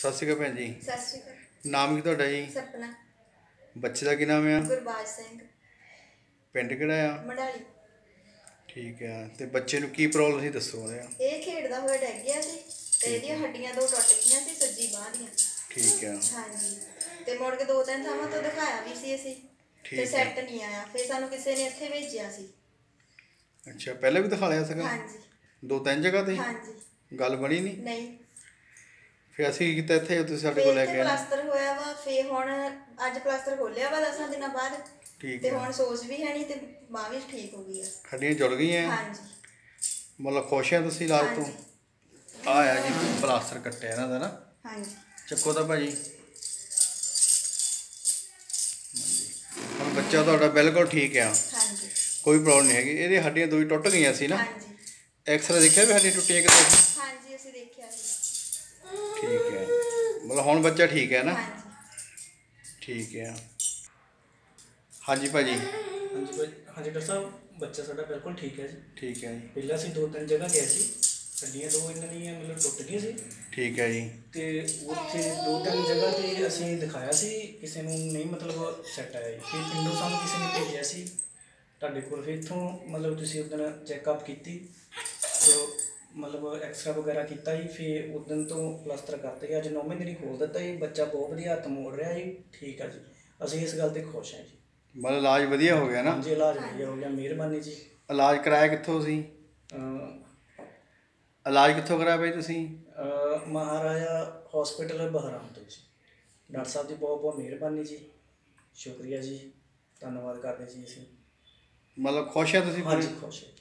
ਸਤਿ ਸ਼੍ਰੀ ਅਕਾਲ ਭੈਣ ਜੀ। ਸਤਿ ਸ਼੍ਰੀ ਅਕਾਲ। ਨਾਮ ਕੀ ਤੁਹਾਡਾ ਜੀ? ਸਪਨਾ। ਬੱਚੇ ਦਾ ਕੀ ਨਾਮ ਆ? ਗੁਰਬਾਜ ਸਿੰਘ। ਪਿੰਡ ਕਿਹੜਾ ਆ? ਮੜਾਲੀ। ਠੀਕ ਆ। ਤੇ ਬੱਚੇ ਨੂੰ ਕੀ ਪ੍ਰੋਬਲਮ ਸੀ ਦੱਸੋ ਉਹਦੇ? ਇਹ ਖੇਡਦਾ ਹੋਇਆ ਡਿੱਗ ਗਿਆ ਸੀ ਤੇ ਇਹਦੀਆਂ ਹੱਡੀਆਂ ਦੋ ਟੁੱਟ ਗਈਆਂ ਸੀ ਸੱਜੀ ਬਾਂਹ ਦੀਆਂ। ਠੀਕ ਆ। ਹਾਂਜੀ। ਤੇ ਮੁੜ ਕੇ 2-3 ਥਾਵਾਂ ਤੋਂ ਦਿਖਾਇਆ ਵੀ ਸੀ ਅਸੀਂ ਤੇ ਸੈੱਟ ਨਹੀਂ ਆਇਆ, ਫਿਰ ਸਾਨੂੰ ਕਿਸੇ ਨੇ ਇੱਥੇ ਭੇਜਿਆ ਸੀ। ਅੱਛਾ, ਪਹਿਲਾਂ ਵੀ ਦਿਖਾ ਲਿਆ ਸੀਗਾ? ਹਾਂਜੀ। 2-3 ਜਗ੍ਹਾ ਤੇ? ਹਾਂਜੀ। ਗੱਲ ਬਣੀ ਨਹੀਂ? ਨਹੀਂ। ਫਿਰ ਅਸੀਂ ਕੀ ਕੀਤਾ ਇੱਥੇ ਤੁਸੀਂ ਸਾਡੇ ਕੋਲ ਲੈ ਕੇ ਆਏ? ਪਲਾਸਟਰ ਹੋਇਆ ਵਾ, ਫਿਰ ਹੁਣ ਅੱਜ ਪਲਾਸਟਰ ਖੋਲਿਆ ਵਾ 10 ਦਿਨਾਂ ਬਾਅਦ। ਠੀਕ ਤੇ ਆ। ਹੁਣ ਸੋਜ ਵੀ ਹੈ ਨਹੀਂ ਤੇ ਬਾਂਹ ਵੀ ਠੀਕ ਹੋ ਗਈ ਆ। ਹੱਡੀਆਂ ਜੁੜ ਗਈਆਂ? ਹਾਂਜੀ। ਮਤਲਬ ਖੁਸ਼ ਆ ਤੁਸੀਂ ਇਲਾਜ ਤੋਂ? ਆ ਆ ਜੀ ਪਲਾਸਟਰ ਕੱਟਿਆ ਇਹਨਾਂ ਦਾ ਨਾ? ਹਾਂਜੀ। ਚੱਕੋ ਤਾਂ ਭਾਜੀ। ਹੁਣ ਬੱਚਾ ਤੁਹਾਡਾ ਬਿਲਕੁਲ ਠੀਕ ਆ? ਹਾਂਜੀ। ਕੋਈ ਪ੍ਰੋਬਲਮ ਨਹੀਂ ਹੈਗੀ। ਇਹਦੀ ਹੱਡੀਆਂ ਦੋ ਹੀ ਟੁੱਟ ਗਈਆਂ ਸੀ ਨਾ? ਹਾਂਜੀ। ਐਕਸਰੇ ਦੇਖਿਆ ਵੀ ਹੱਡੀ ਟੁੱਟੀਆਂ ਕਿਤੇ? ਹਾਂਜੀ, ਅਸੀਂ ਦੇਖਿਆ ਸੀ। ਠੀਕ ਹੈ, ਮਤਲਬ ਹੁਣ ਬੱਚਾ ਠੀਕ ਹੈ ਨਾ? ਹਾਂਜੀ। ਠੀਕ ਹੈ। ਹਾਂਜੀ ਭਾਜੀ। ਹਾਂਜੀ ਭਾਈ, ਹਾਂਜੀ ਡਾਕਟਰ ਸਾਹਿਬ, ਬੱਚਾ ਸਾਡਾ ਬਿਲਕੁਲ ਠੀਕ ਹੈ ਜੀ। ਠੀਕ ਹੈ ਜੀ। ਪਹਿਲਾਂ ਅਸੀਂ 2-3 ਜਗ੍ਹਾ ਗਏ ਸੀ, ਹੱਡੀਆਂ ਦੋ ਇਹਨਾਂ ਦੀਆਂ ਮਤਲਬ ਟੁੱਟ ਗਈਆਂ ਸੀ। ਠੀਕ ਹੈ ਜੀ। ਤੇ ਉੱਥੇ 2-3 ਜਗ੍ਹਾ ਤੇ ਅਸੀਂ ਦਿਖਾਇਆ ਸੀ, ਕਿਸੇ ਨੂੰ ਨਹੀਂ ਮਤਲਬ ਸੈੱਟ ਆਇਆ ਜੀ। ਫਿਰ ਪਿੰਡੋਂ ਸਾਨੂੰ ਕਿਸੇ ਨੇ ਭੇਜਿਆ ਸੀ ਤੁਹਾਡੇ ਕੋਲ, ਫਿਰ ਇੱਥੋਂ ਮਤਲਬ ਤੁਸੀਂ ਉਸ ਦਿਨ ਚੈੱਕਅਪ ਕੀਤੀ ਤੋ ਮਤਲਬ ਐਕਸਰਾ ਵਗੈਰਾ ਕੀਤਾ ਜੀ। ਫਿਰ ਉਸ ਦਿਨ ਤੋਂ ਪਲਸਤਰ ਕਰਤੇ ਜੀ। ਅੱਜ 9ਵੇਂ ਦਿਨ ਹੀ ਖੋਲ ਦਿੱਤਾ ਜੀ। ਬੱਚਾ ਬਹੁਤ ਵਧੀਆ ਹੱਥ ਮੋੜ ਰਿਹਾ ਜੀ, ਠੀਕ ਆ ਜੀ। ਅਸੀਂ ਇਸ ਗੱਲ ਤੇ ਖੁਸ਼ ਹਾਂ ਜੀ। ਮਤਲਬ ਇਲਾਜ ਵਧੀਆ ਹੋ ਗਿਆ ਨਾ? ਹਾਂਜੀ, ਇਲਾਜ ਵਧੀਆ ਹੋ ਗਿਆ, ਮਿਹਰਬਾਨੀ ਜੀ। ਇਲਾਜ ਕਰਾਇਆ ਕਿੱਥੋਂ ਸੀ? ਇਲਾਜ ਕਿੱਥੋਂ ਕਰਾਇਆ ਬਾਈ ਤੁਸੀਂ? ਮਹਾਰਾਜਾ ਹੌਸਪੀਟਲ ਬਹਰਾਮ ਤੋਂ ਜੀ। ਡਾਕਟਰ ਸਾਹਿਬ ਦੀ ਬਹੁਤ ਬਹੁਤ ਮਿਹਰਬਾਨੀ ਜੀ, ਸ਼ੁਕਰੀਆ ਜੀ, ਧੰਨਵਾਦ ਕਰਦੇ ਜੀ ਅਸੀਂ। ਮਤਲਬ ਖੁਸ਼ ਆ ਤੁਸੀਂ? ਹਾਂਜੀ ਖੁਸ਼ ਹੈ।